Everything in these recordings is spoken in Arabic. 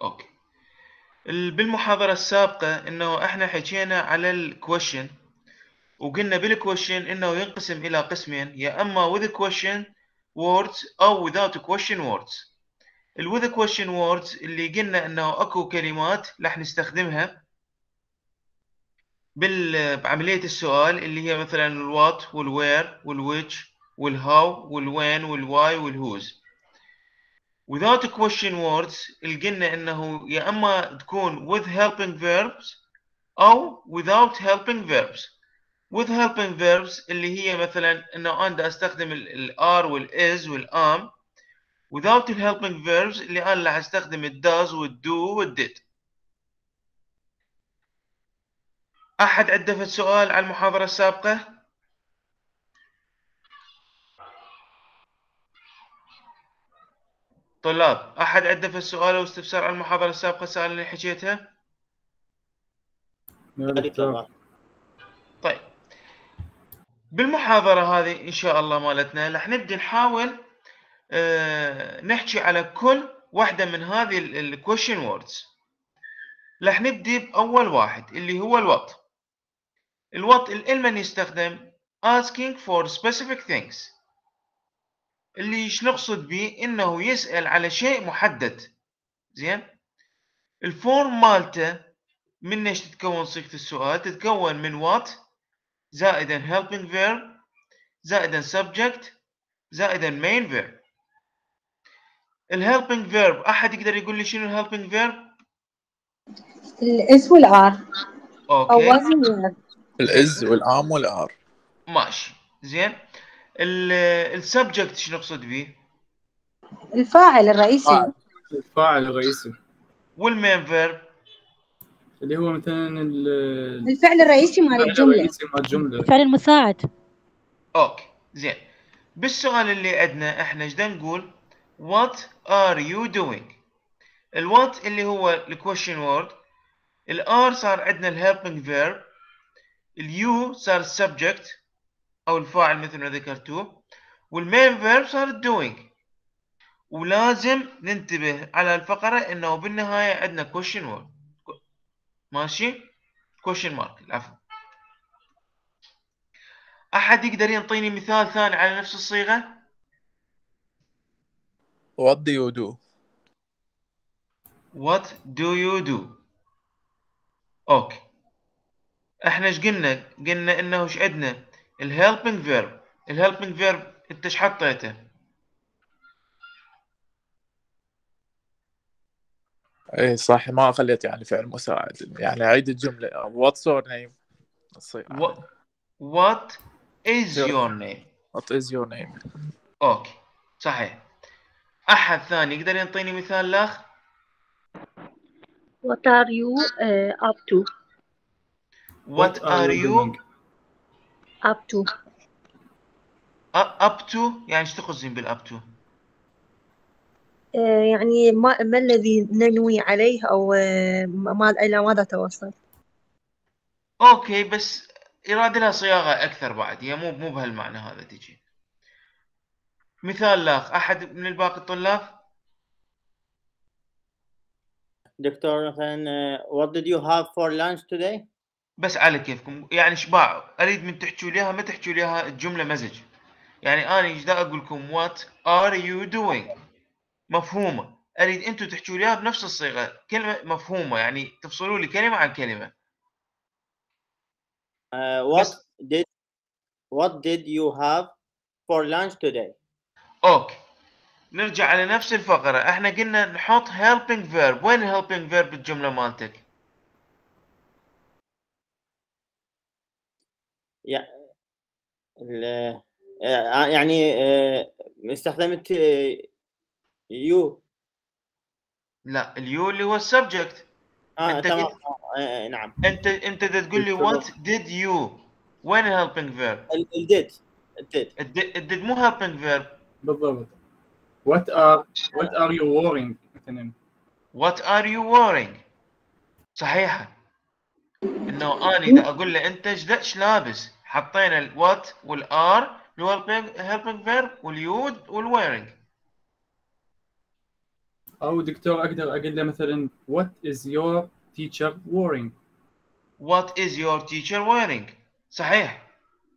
اوكي. بالمحاضرة السابقة انه احنا حكينا على الكويشن، وقلنا بالكويشن انه ينقسم الى قسمين، يا اما with question words او without question words. with question words اللي قلنا انه اكو كلمات راح نستخدمها بعملية السؤال، اللي هي مثلا الوات والوير والويتش والهاو والوين والواي والهوز. without question words اللي قلنا انه يا اما تكون with helping verbs او without helping verbs. with helping verbs اللي هي مثلا انه انا استخدم ال are وال is وال am. without the helping verbs اللي انا راح استخدم ال does وال do وال did. احد عنده فد سؤال على المحاضرة السابقة؟ طلاب، احد عنده فد سؤال او استفسار على المحاضرة السابقة السؤال اللي حكيتها؟ طيب، بالمحاضرة هذه إن شاء الله مالتنا رح نبدأ نحاول نحكي على كل واحدة من هذه ال question words. رح نبدأ بأول واحد اللي هو الوات. الوات الإلمن يستخدم asking for specific things، اللي ايش نقصد به؟ إنه يسأل على شيء محدد. زين؟ الفورم مالته من ايش تتكون صيغة السؤال؟ تتكون من what زائدا helping verb زائدا subject زائدا main verb. الهيلبنج فيرب، احد يقدر يقول لي شنو الهيلبنج فيرب؟ الاس والار. اوكي، الاز والام والار. ماشي. زين، السبجكت شنو نقصد به؟ الفاعل الرئيسي. الفاعل الرئيسي. والمين فيرب اللي هو مثلا الفعل الرئيسي مال الجمله. الفعل المساعد. اوكي. زين، بالسؤال اللي عندنا احنا ايش نقول؟ what are you doing. الوات اللي هو الكويشن وورد، الار صار عندنا الهيلبنج فيرب، اليو صار السبجكت او الفاعل مثل ما ذكرتوه، والمين فيرب صار الدوينج. ولازم ننتبه على الفقرة انه بالنهاية عندنا question word. ماشي؟ question mark، العفو. احد يقدر ينطيني مثال ثاني على نفس الصيغة؟ What do you do؟ What do you do؟ اوكي. احنا ايش قلنا؟ قلنا انه ايش عندنا؟ الهيلبنج فيرب. الهيلبنج فيرب انت ايش حطيته؟ ايه صح، ما خليت يعني فعل مساعد، يعني عيد الجملة. What's your name؟ What is your name؟ What is your name؟ اوكي، صحيح. احد ثاني يقدر ينطيني مثال لاخ؟ What are you up to؟ What are you up to؟ up to يعني ايش تقصدين بالup to؟ يعني ما الذي ننوي عليه أو إلى ماذا توصل؟ اوكي، بس يراد لها صياغة أكثر بعد، هي مو بهالمعنى هذا تجي. مثال لاخ، أحد من الباقي الطلاب؟ دكتور مثلا what did you have for lunch today؟ بس على كيفكم، يعني شباع أريد من تحكوا ليها، ما تحكوا ليها الجملة مزج. يعني أنا إيش دا أقول لكم what are you doing مفهومة، أريد أنتوا تحكوا ليها بنفس الصيغة، كلمة مفهومة، يعني تفصلوا لي كلمة عن كلمة. What did you have for lunch today؟ اوكي، نرجع على نفس الفقرة. احنا قلنا نحط helping verb. وين helping verb بالجملة مالتك؟ يعني استخدمت you. لا، اليو اللي هو السبجكت. انت تمام. نعم. انت تقول لي what did you، وين helping verb؟ did مو helping verb. بالضبط. what are you wearing مثلا. what are you wearing صحيحة. انه انا اذا اقول له انت ايش لابس، حطينا الوات والار اللي هو helping verb واليو والwearing. او دكتور اقدر اقول له مثلا what is your teacher wearing. What is your teacher wearing؟ صحيح.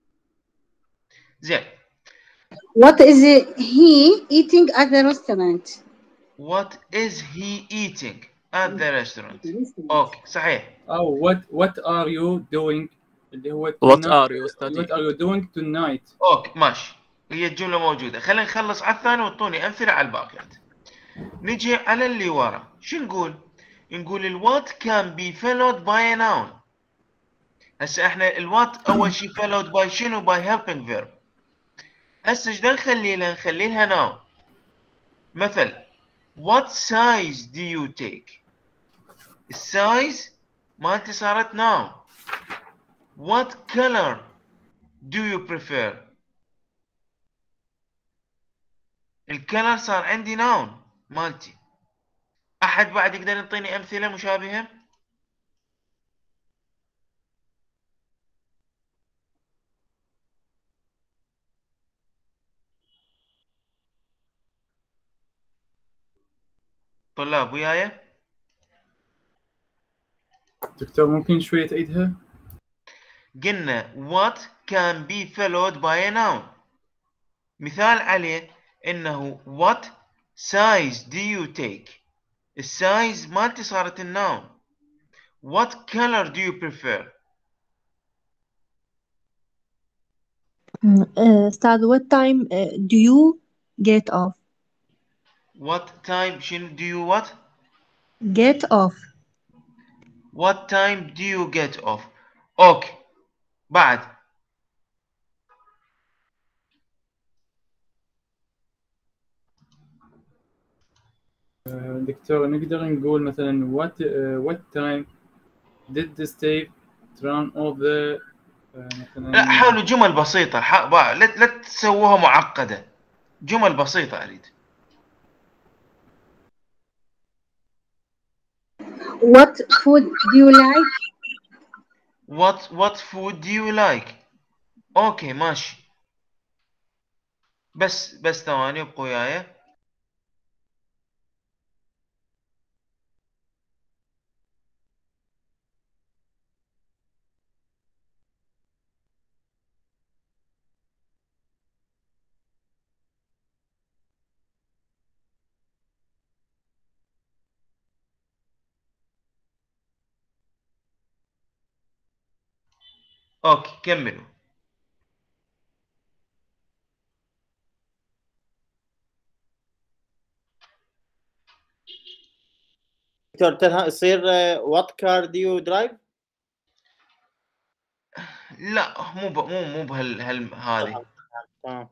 زين. What is he eating at the restaurant؟ What is he eating at the restaurant؟ اوكي صحيح. او what are you doing اللي هو What are you studying؟ what are you doing tonight. اوكي ماشي، هي الجملة موجودة. خلينا نخلص على الثاني واعطوني أمثلة على الباقيات. نجي على اللي ورا، شو نقول؟ نقول الوات can be followed by a noun. هسه احنا الوات أول شيء followed by شنو؟ by helping verb. هسه ايش نخلي لها noun. مثل what size do you take؟ السايز مالتي صارت noun. What color do you prefer؟ الكلر صار عندي noun مالتي. أحد بعد يقدر يعطيني أمثلة مشابهة؟ طلاب وياي؟ دكتور ممكن شوية تعيدها؟ قلنا what can be followed by a noun. مثال عليه إنه what size do you take؟ السايز مالتي صارت الناون. What color do you prefer؟ أستاذ what time do you get off؟ What time شنو do you what؟ get off. What time do you get off؟ أوكي. بعد دكتور نقدر نقول مثلا what time did Steve turn off the مثلا. لا، حاولوا جمل بسيطة. لا تسووها معقدة. جمل بسيطة أريد. What food do you like؟ What food do you like؟ أوكي ماشي. بس ثواني ابقوا وياي. اوكي كملوا. دكتور يصير what car do you drive؟ لا مو هذه. تمام.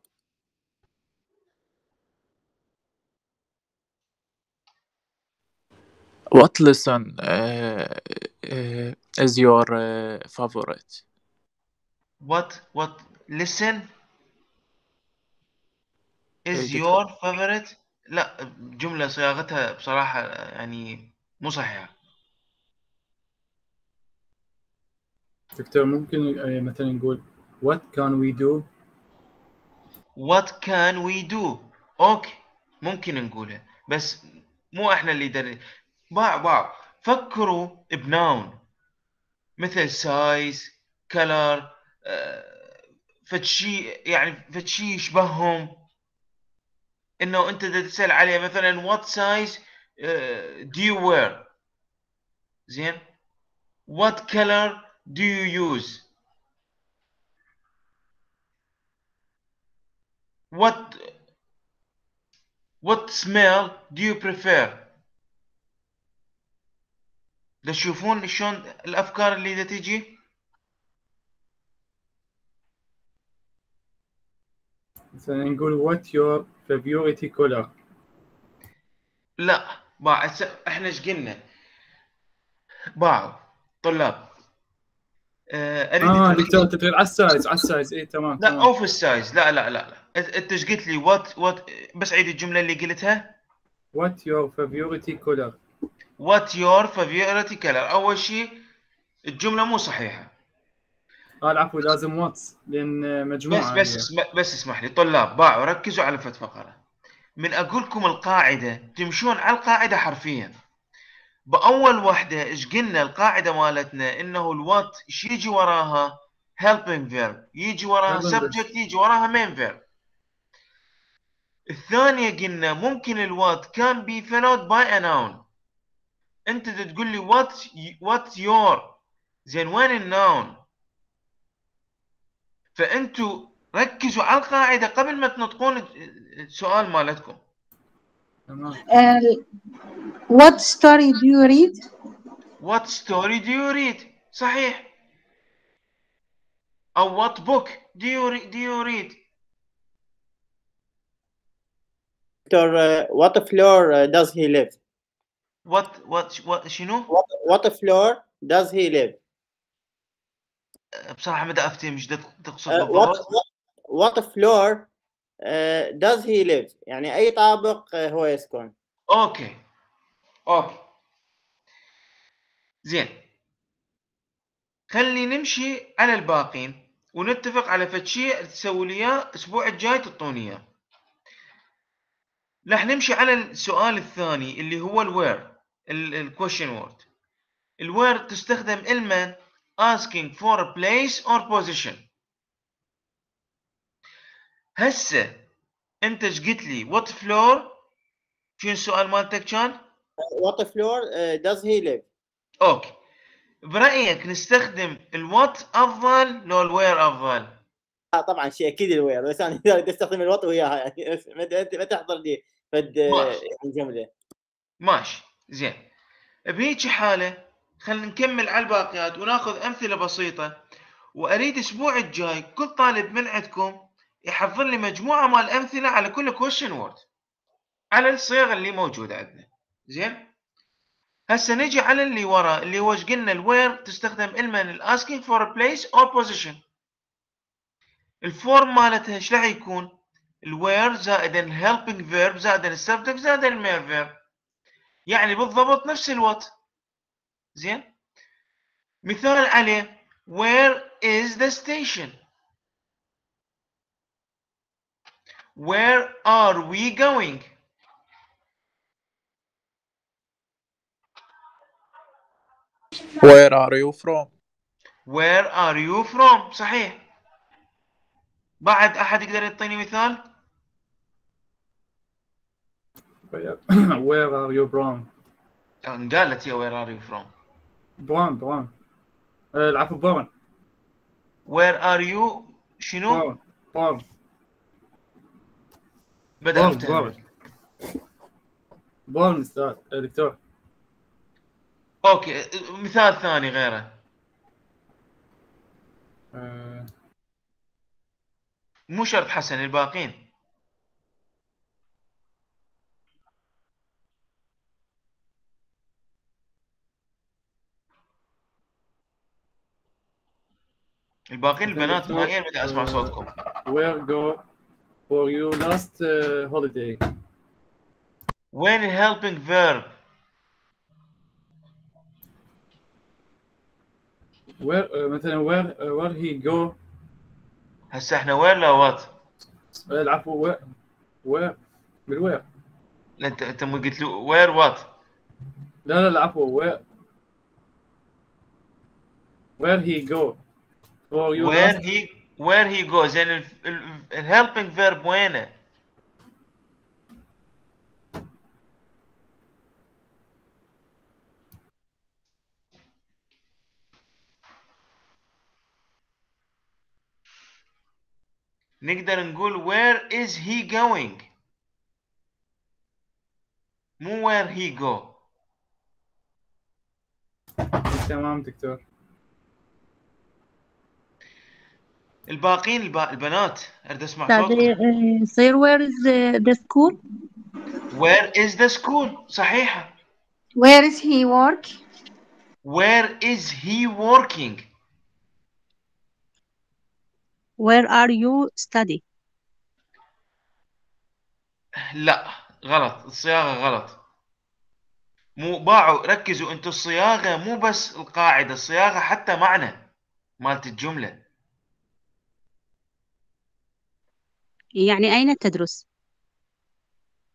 What lesson is your favorite؟ What listen is إيه your favorite؟ لا، جملة صياغتها بصراحة يعني مو صحيحة. دكتور ممكن مثلا نقول what can we do؟ What can we do؟ اوكي ممكن نقولها، بس مو احنا اللي دري. باع فكروا بناون مثل size color، فتشي يعني فتشي يشبههم. انه انت تسأل عليه مثلا what size do you wear؟ زين. what color do you use؟ what smell do you prefer؟ تشوفون شلون الافكار اللي تجي. مثلا نقول what your favorite color؟ لا احنا ايش قلنا؟ طلاب اريد دكتور انت تقول على السايز اي تمام. لا اوف السايز. لا انت ايش قلت لي؟ وات بس عيد الجمله اللي قلتها. what your favorite color؟ what your favorite color. اول شيء الجمله مو صحيحه. العفو لازم واتس لان مجموعه. بس اسمح لي طلاب ركزوا على فقره. من أقول لكم القاعدة تمشون على القاعدة حرفيا. بأول وحدة إيش قلنا القاعدة مالتنا إنه الوات إيش يجي وراها helping verb، يجي وراها helping verb. subject، يجي وراها main verb. الثانية قلنا ممكن الوات كان be followed by a noun. أنت تقول لي what's your، زين وين النون؟ فأنتوا ركزوا على القاعدة قبل ما تنطقون السؤال مالتكم. تمام. What story do you read? What story do you read؟ صحيح. أو what book do you read؟ Dr. What floor does he live? what شنو؟ What floor does he live? بصراحة ما دا أفتهم إيش تقصد what بالضبط. what floor does he live؟ يعني أي طابق هو يسكن. أوكي. زين، خلي نمشي على الباقين ونتفق على فد شيء تسوي لي اياه الاسبوع الجاي تعطوني اياه. راح نمشي على السؤال الثاني اللي هو الوير، الكويشن وورد. الوير تستخدم لمن asking for a place or position. هسه انت ايش قلت لي what floor؟ شنو السؤال مالتك كان؟ What floor does he live؟ اوكي، برأيك نستخدم الوات افضل لو الوير افضل؟ طبعا شيء اكيد الوير، بس انا بدي استخدم الوات وياها يعني ما تحضر لي فد يعني جمله. ماشي. زين، بهيجي حالة خلينا نكمل على الباقيات وناخذ أمثلة بسيطة. وأريد الأسبوع الجاي كل طالب من عندكم يحضر لي مجموعة مال أمثلة على كل question word على الصيغة اللي موجودة عندنا. زين، هسه نجي على اللي ورا اللي هو ايش قلنا الوير تستخدم لمن asking for a place or position. الفورم مالتها ايش راح يكون؟ الوير زائد helping verb زائد السبجكت زائد المين verb، يعني بالضبط نفس الوات. زين، مثال عليه where is the station؟ where are we going؟ Where are you from؟ where are you from؟ صحيح. بعد أحد يقدر يعطيني مثال؟ Where are you from؟ قالت هي where are you from؟ برون العفو برون. where are you شنو؟ برون بدأ أفتهم. برون استاذ دكتور. أوكي، مثال ثاني غيره. مو شرط حسن، الباقين. الباقين البنات نهائيا بدي أسمع صوتكم. Where go for your last holiday؟ وين helping verb؟ where مثلا where he go. هسه احنا وين لا وات؟ العفو where بالوير. لا انت مو قلت له وير وات؟ لا العفو where he go for your last. where he goes. زين الهيلبينج فيرب وينه؟ نقدر نقول where is he going، مو where he go. تمام دكتور. الباقين البنات اريد اسمع صوتكم. يصير where is the school؟ where is the school؟ صحيحة. Where is he work؟ where is he working؟ where are you study؟ لا غلط، الصياغة غلط. مو باعوا، ركزوا انتوا الصياغة مو بس القاعدة، الصياغة حتى معنى مالت الجملة. يعني أين تدرس؟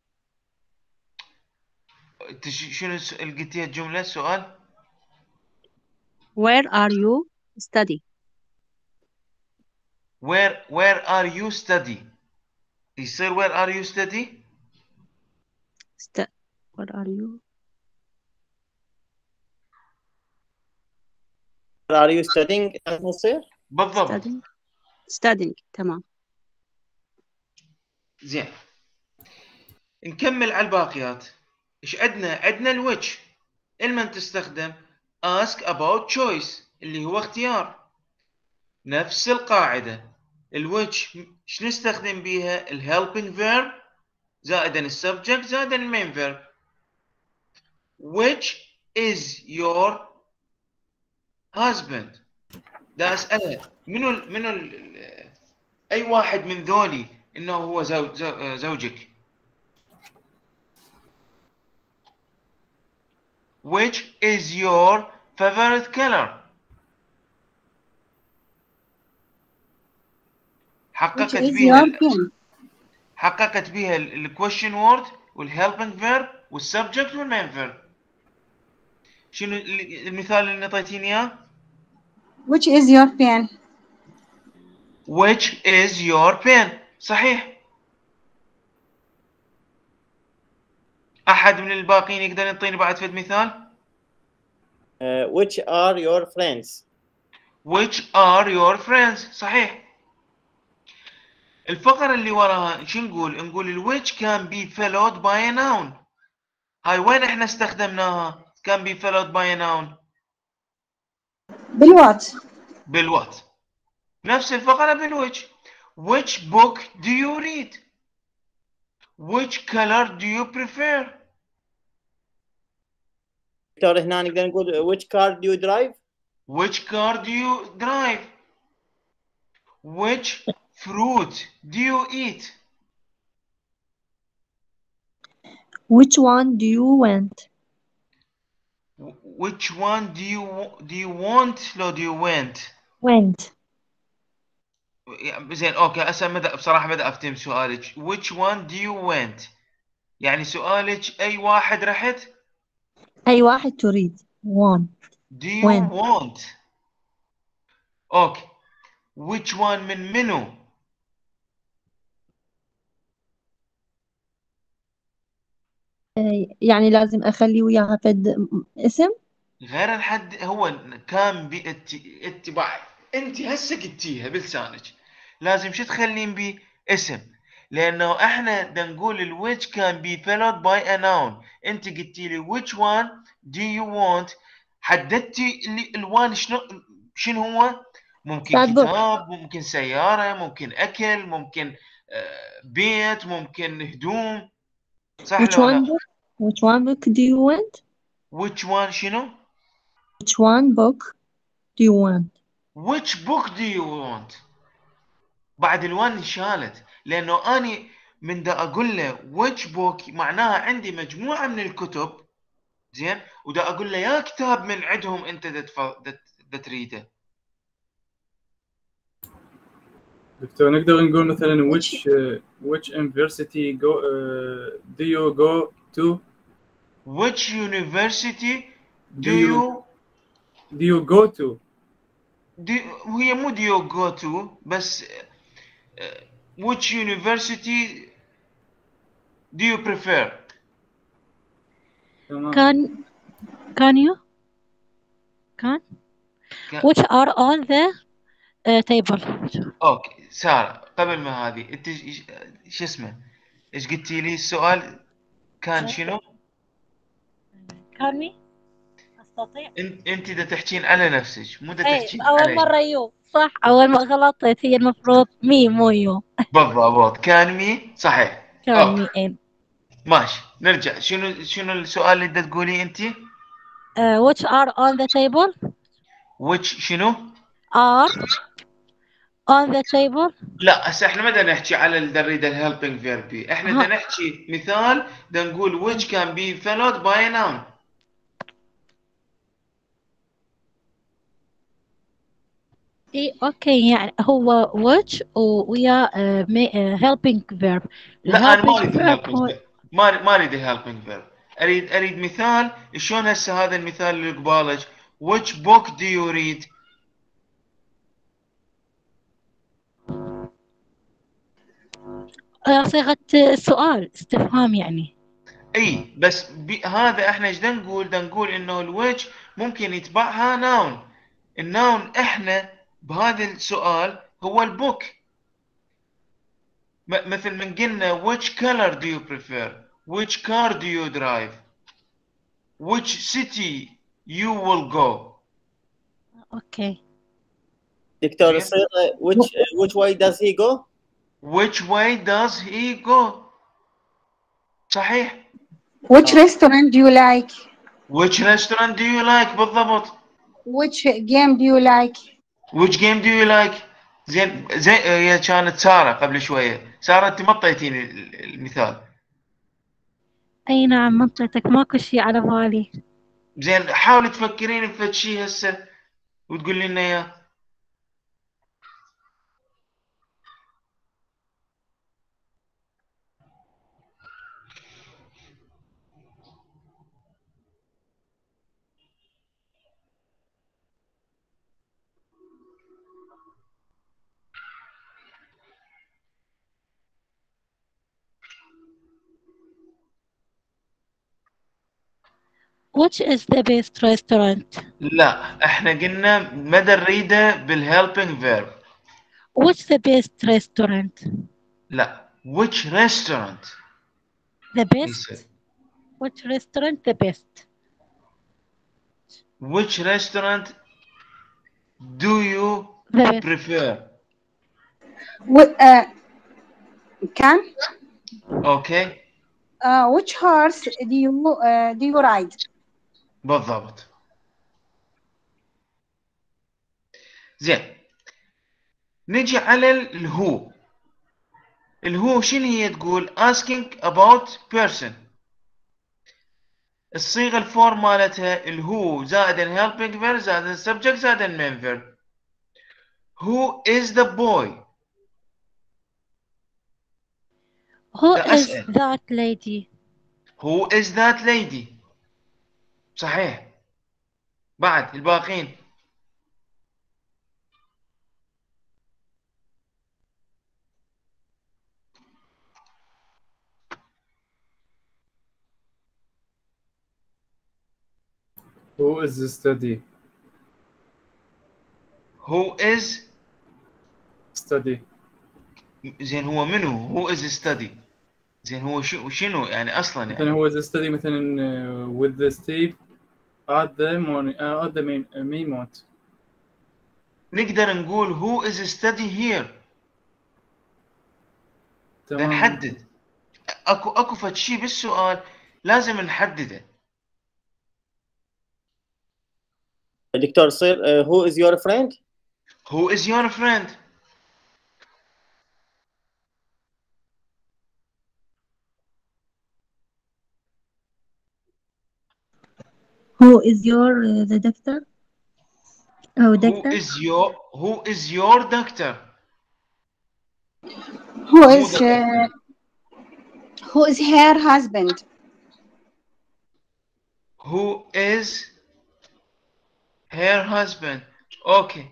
شنو قلتيها الجملة السؤال؟ Where are you study? where are you study؟ يصير where are you study؟ Where are you are you studying يصير بالضبط. studying تمام. زين، نكمل على الباقيات. ايش عندنا الوجه، لمن تستخدم ask about choice اللي هو اختيار. نفس القاعدة، الوجه ايش نستخدم بيها؟ helping verb زائدا subject زائدا main verb. which is your husband؟ دا اسألها منو اي واحد من ذولي انه هو زوجك. which is your favorite color؟ Which is your pen? حققت بيها الكويشن وورد والهيلبنج فيرب والسبجكت والمين فيرب. شنو المثال اللي نطيتيني اياه؟ Which is your pen? which is your pen؟ صحيح. احد من الباقيين يقدر يعطيني بعد فد مثال؟ which are your friends؟ which are your friends؟ صحيح. الفقرة اللي وراها شو نقول ال which can be followed by a noun. هاي وين احنا استخدمناها can be followed by a noun؟ بالوات. نفس الفقرة بالويتش. which book do you read؟ which color do you prefer؟ دكتور هنا نقدر نقول which car do you drive؟ which car do you drive؟ which fruit do you eat؟ Which one do you want؟ which one do you want لو do you want؟ went. زين اوكي هسه بصراحة بدأ افتهم سؤالك. which one do you want؟ يعني سؤالك اي واحد رحت؟ أي واحد تريد. want. do you when. want؟ اوكي which one من منو؟ يعني لازم أخلي وياها فد اسم. غير الحد هو كان باتباع. انت هسه قلتيها بلسانك، لازم شو تخلين بيه؟ اسم. لانه احنا بدنا نقول الويتش كان بي followed by a noun. انت قلتي لي which one do you want، حددتي الوان شنو هو؟ ممكن كتاب، ممكن سيارة، ممكن اكل، ممكن بيت، ممكن هدوم. صح ولا لا؟ which one book do you want؟ which one شنو؟ which one book do you want؟ which book do you want؟ بعد الوان انشالت، لانه اني من دا اقول له which book معناها عندي مجموعه من الكتب، زين، ودا اقول له يا كتاب من عندهم انت دا تريده. دكتور نقدر نقول مثلا which university do you go to؟ which university do you go to؟ هي مو do you go to بس which university do you prefer؟ Can you which are on the table؟ اوكي سارة، قبل ما هذه انت شو اسمه ايش قلتي لي السؤال؟ كان شنو؟ كان استطيع. انت دا تحكين على نفسك مو دا تحكين اول علي. مرة يو صح، اول ما غلطت هي المفروض مي مو يو. بالضبط كان مي صحيح. كان مي ان. ماشي نرجع. شنو السؤال اللي دا تقولي انت؟ which are on the table؟ which شنو؟ are on the table. لا هسه احنا ما بدنا نحكي على نريد الهيلبينج فيرب، احنا بدنا نحكي مثال بدنا نقول which can be followed by a noun. اي اوكي يعني هو which ويا helping verb. لا انا ما اريد الهيلبينج فيرب، ما اريد الهيلبينج فيرب. اريد مثال. شلون هسه هذا المثال اللي قبالك؟ which book do you read؟ صيغة سؤال استفهام يعني. اي بس هذا احنا ايش نقول؟ نقول انه الوجه ممكن يتبعها ناون. الناون احنا بهذا السؤال هو البوك. مثل من قلنا which color do you prefer؟ which car do you drive؟ which city you will go؟ اوكي. دكتور زين. يصير which way does he go؟ which way does he go؟ صحيح. Which restaurant do you like? which restaurant do you like؟ بالضبط. Which game do you like? which game do you like؟ زين هي كانت سارة قبل شوية. سارة انت ما اعطيتيني المثال. اي نعم منطقتك ماكو شيء على بالي. زين حاولي تفكرين بفد شيء هسه وتقولي لنا اياه. Which is the best restaurant؟ لا احنا قلنا مدى نريده بالهيلبينج فيرب. Which the best restaurant؟ لا which restaurant. The best. Which restaurant the best؟ which restaurant do you The best. prefer؟ Can? okay. Which horse do you ride? بالضبط. زين نجي على الهو. الهو شنو هي تقول؟ asking about person. الصيغة الفورم مالتها الهو زائد helping verb زائد subject زائد main verb. who is the boy؟ Who is أسأل. that lady؟ who is that lady؟ صحيح. بعد الباقين. Who is the study؟ who is study. زين هو منو؟ who is study. زين هو شنو يعني اصلا مثلا يعني؟ هو the study مثلا with the Steve at the morning at the main mount. نقدر نقول who is study here. تمام. نحدد. اكو فد شيء بالسؤال لازم نحدده. دكتور يصير who is your friend؟ who is your friend؟ Who is your the doctor؟ أو who doctor؟ is your doctor؟ Who مو is doctor. who is her husband? who is her husband؟ okay.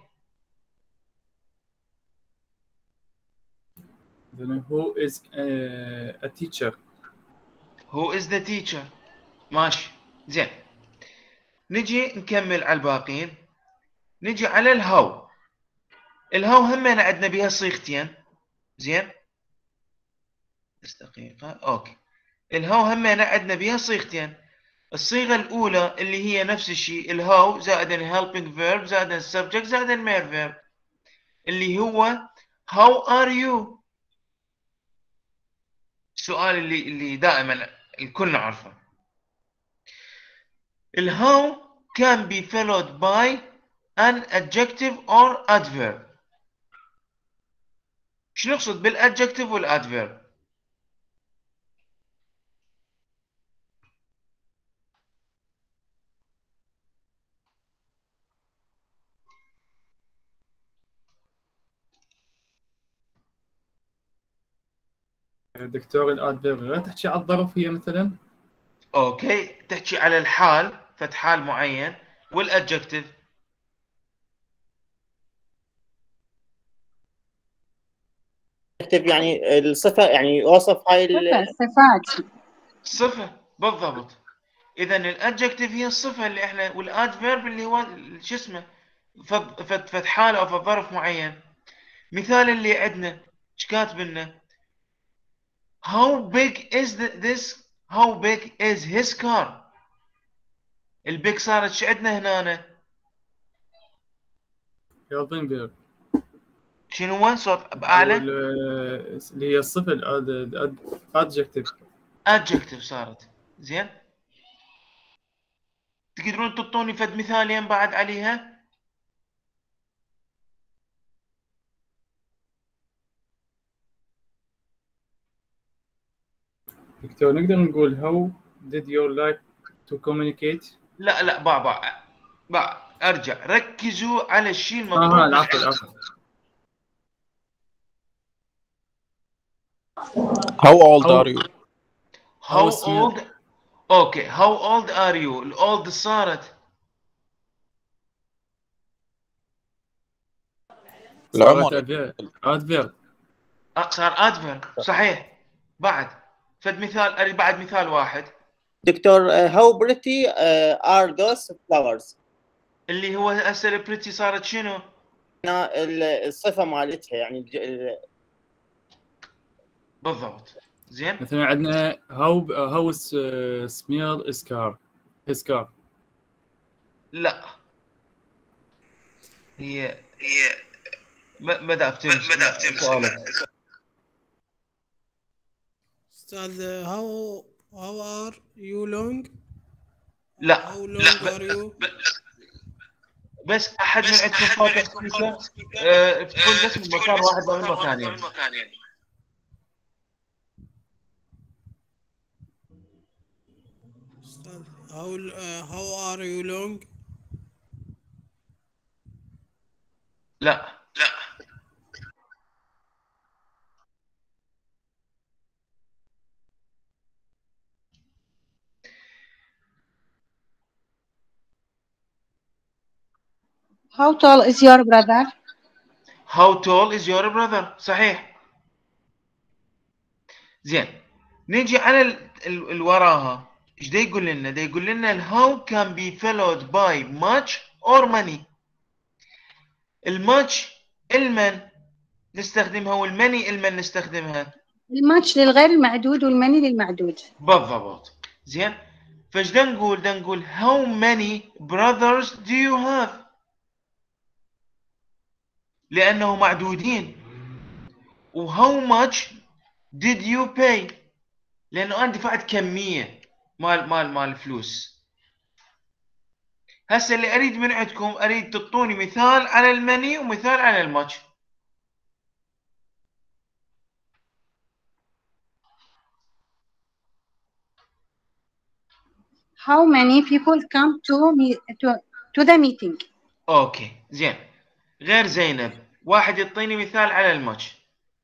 Then who is a teacher؟ who is the teacher؟ ماشي. زين نجي نكمل على الباقين. نجي على الهاو. الهاو همين عندنا بها صيغتين. زين بس دقيقة. اوكي. الهاو همين عندنا بها صيغتين. الصيغة الأولى اللي هي نفس الشيء الهاو زائد helping verb زائد subject زائد main verb اللي هو how are you؟ السؤال اللي دائما الكل نعرفه. الهاو can be followed by an adjective or adverb. شو نقصد بالadjective والadverb؟ دكتور الادفيرب غير تحكي على الظرف هي مثلا؟ اوكي تحكي على الحال، فد حال معين، والادجكتيف. اكتب يعني الصفه، يعني وصف هاي صفات. صفة بالضبط. اذا الادجكتيف هي الصفة اللي احنا، والادفيرب اللي هو شو اسمه فد حالة او فد ظرف معين. مثال اللي عندنا ايش كاتب لنا؟ How big is this? How big is his car? البيج صارت شو عندنا هنا؟ helping verb. شنو وين صوت بأعلى؟ اللي هي الصفة adjective. adjective صارت. زين؟ تقدرون تعطوني فد مثالين بعد عليها؟ دكتور نقدر نقول how did you like to communicate؟ لا باع ارجع، ركزوا على الشيء المطلوب. العفو. How old are you؟ How old؟ اوكي how old are you؟ الاولد صارت العمر. adverb. صار adverb صحيح. بعد فد مثال، اريد بعد مثال واحد. دكتور how pretty are those flowers؟ اللي هو هسه البريتي صارت شنو؟ الصفه مالتها يعني بالضبط. زين. مثلا عندنا how smell his car. لا هي ما دافتم سؤالك. أستاذ how are you long؟ لا how long are you؟ بس احد من عندكم فاتح سبيكر؟ افتحوا بس من مكان واحد من المكانين. أستاذ how are you long؟ لا How tall is your brother؟ how tall is your brother صحيح. زين نيجي على الوراها. ايش دا يقول لنا؟ دا يقول لنا how can be followed by much or many. الماتش المن نستخدمها، والمني المن نستخدمها. الماتش للغير المعدود والمني للمعدود. بالضبط. زين فايش دا نقول؟ دا نقول how many brothers do you have؟ لأنه معدودين. و how much did you pay؟ لأنه أنا دفعت كمية مال فلوس. هسه اللي أريد من عندكم، أريد تعطوني مثال على المني ومثال على الماتش. How many people come to the meeting؟ اوكي زين. غير زينب، واحد يعطيني مثال على الماتش.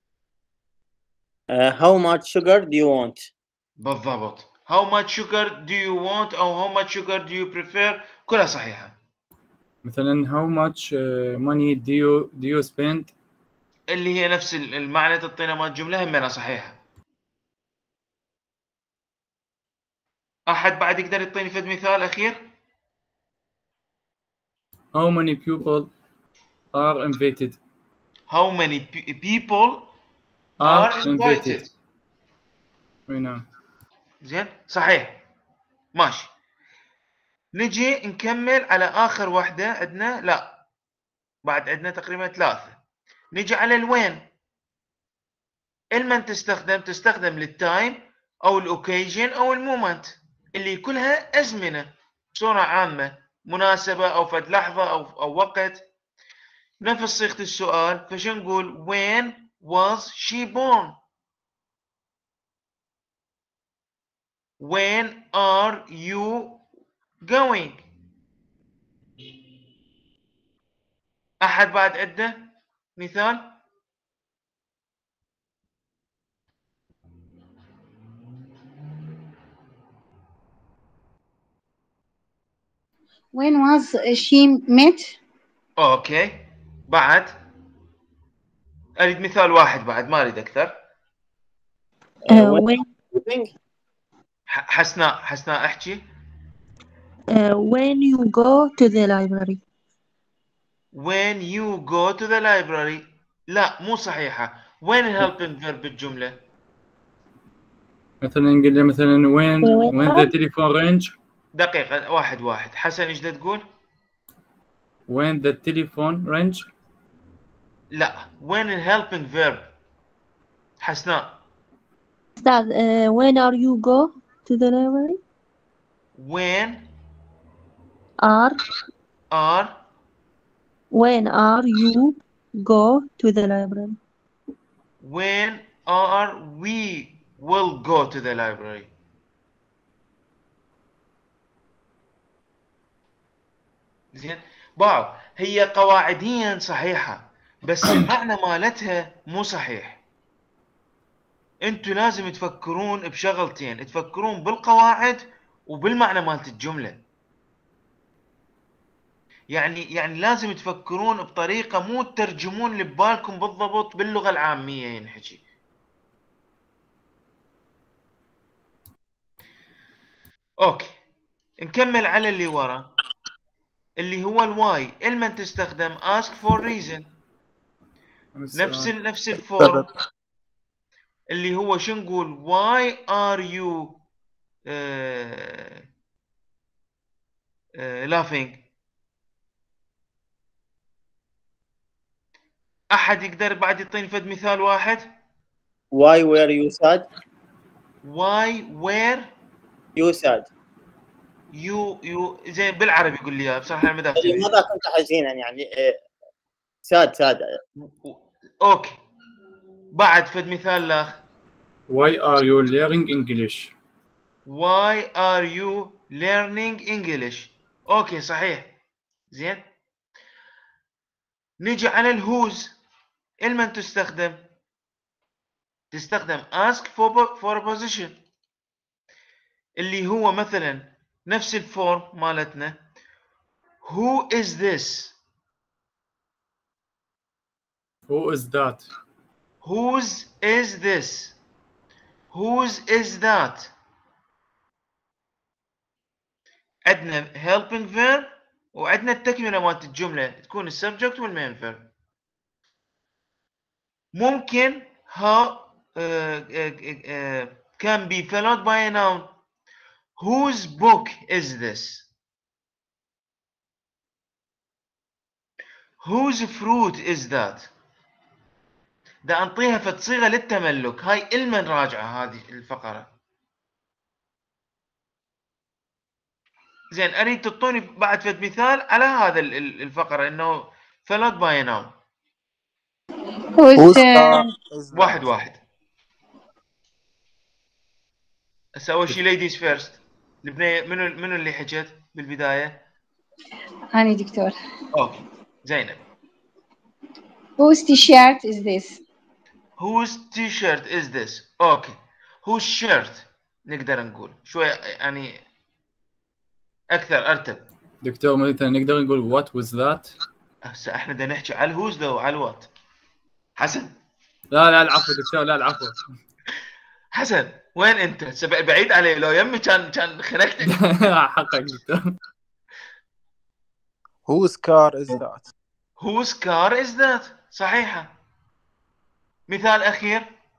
how much sugar do you want؟ بالضبط. how much sugar do you want أو how much sugar do you prefer كلها صحيحة. مثلا how much money do you spend؟ اللي هي نفس المعنى، تعطينا مال الجملة همنا صحيحة. أحد بعد يقدر يعطيني فد مثال أخير؟ how many people are invited؟ how many people are invited؟ نعم. زين صحيح. ماشي. نجي نكمل على آخر واحدة عندنا. لا بعد عندنا تقريبا 3. نجي على الوين. المن تستخدم للتايم أو الأوكيجن أو المومنت، اللي كلها أزمنة بصورة عامة، مناسبة أو فد لحظة أو وقت. نفس صيغة السؤال. فش نقول when was she born؟ when are you going؟ أحد بعد عنده مثال؟ When was she met? اوكي. بعد اريد مثال واحد بعد، ما اريد اكثر. when حسناء احكي. when you go to the library. when you go to the library. لا مو صحيحة. وين الهيلبينج فيرب بالجملة؟ مثلا نقول له مثلا when the telephone rings. دقيقة، واحد. حسن ايش بدك تقول؟ when the telephone rings. لا، وين الهيلبينج فيرب؟ حسناء. Ustad, when are you go to the library? when Are when are you go to the library? when are we will go to the library. زين. باو هي قواعديا صحيحة، بس المعنى مالتها مو صحيح. انتوا لازم تفكرون بشغلتين، تفكرون بالقواعد وبالمعنى مالت الجملة. يعني لازم تفكرون بطريقة مو تترجمون اللي ببالكم بالضبط باللغة العامية ينحكي. اوكي، نكمل على اللي ورا اللي هو الواي. المن تستخدم ask for reason، نفس الفورم اللي هو شو نقول؟ why are you laughing. احد يقدر بعد يعطيني فد مثال واحد؟ why were you sad. why were you sad. you زين بالعربي قول لي اياها بصراحه انا ما دافع. لماذا كنت حزينا يعني sad. اوكي. بعد فد مثال لاخ. why are you learning English. why are you learning English. اوكي صحيح. زين. نيجي على الهوز. المن تستخدم ask for a position اللي هو مثلا نفس الفورم مالتنا who is this. who is that. whose is this. whose is that. عندنا helping verb وعندنا التكملة مالت الجملة تكون السبجكت والمين verb. ممكن can be followed by a noun. whose book is this. whose fruit is that. دا انطيها فد صيغة للتملك. هاي المن راجعة هذه الفقرة. زين اريد تعطوني بعد فد مثال على هذا الفقرة انه followed by a noun. واحد. هسه اول شيء ladies first. البنية منو اللي حكت بالبداية؟ أنا دكتور. اوكي زينب. Whose t-shirt is this? whose t-shirt is this. اوكي. whose shirt نقدر نقول شوي يعني اكثر ارتب. دكتور مثلا نقدر نقول what was that. هسه احنا بدنا نحكي على الهوز لو على الوات. حسن. لا العفو دكتور، لا العفو. حسن وين انت؟ بعيد علي، لو يمي كان خنقتك. حقك دكتور. whose car is that. whose car is that. صحيحة. مثال أخير.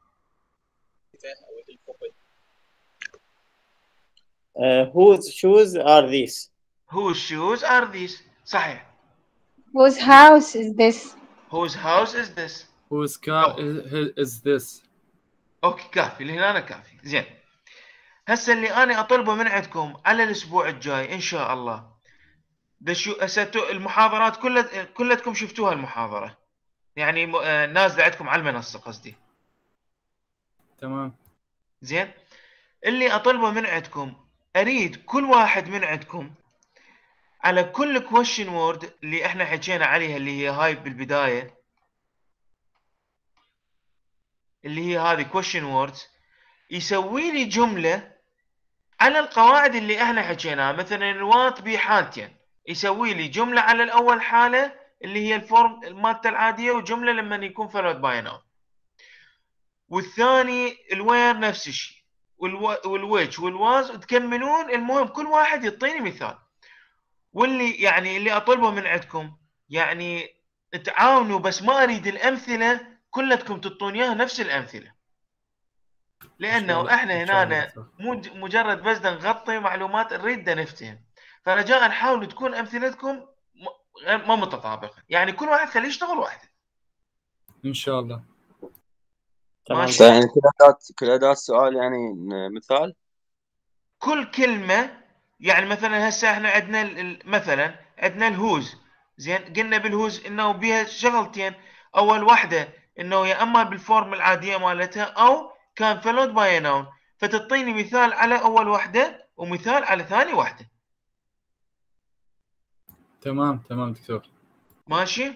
whose shoes are these. whose shoes are these. صحيح. Whose house is this? whose house is this. whose car is this. اوكي كافي لهنا كافي. زين. هسه اللي انا اطلبه من عندكم على الاسبوع الجاي ان شاء الله المحاضرات كلتكم شفتوها المحاضرة يعني نازلة عندكم على المنصة قصدي. تمام. زين. اللي اطلبه من عندكم اريد كل واحد من عندكم على كل question word اللي احنا حكينا عليها اللي هي هاي بالبداية اللي هي هذه question words يسوي لي جملة على القواعد اللي احنا حكيناها. مثلا what be حالتين يسوي لي جملة على الأول حالة اللي هي الفورم مالته العادية، وجملة لما يكون followed by a noun. والثاني الوير نفس الشيء، والويتش والواز تكملون. المهم كل واحد يعطيني مثال. واللي يعني اللي أطلبه من عندكم يعني تعاونوا، بس ما أريد الأمثلة كلتكم تعطون إياها نفس الأمثلة، لأنه إحنا هنا مو مجرد بس نغطي معلومات، نريد نفتهم. فرجاء حاولوا تكون أمثلتكم ما متطابقة، يعني كل واحد خليه يشتغل وحده ان شاء الله. ماشي. يعني كل أداة سؤال يعني مثال. كل كلمة يعني مثلا هسه احنا عندنا مثلا عندنا الهوز، زين قلنا بالهوز انه بيها شغلتين. اول واحدة انه يا اما بالفورم العادية مالتها او كان followed by a noun، فتعطيني مثال على اول واحدة ومثال على ثاني واحدة. تمام دكتور. ماشي.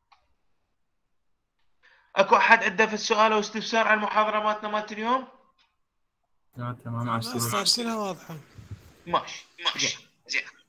اكو احد عنده في السؤال او استفسار عن المحاضرة مالت اليوم؟ تمام. لا، كلها واضحة. ماشي زين.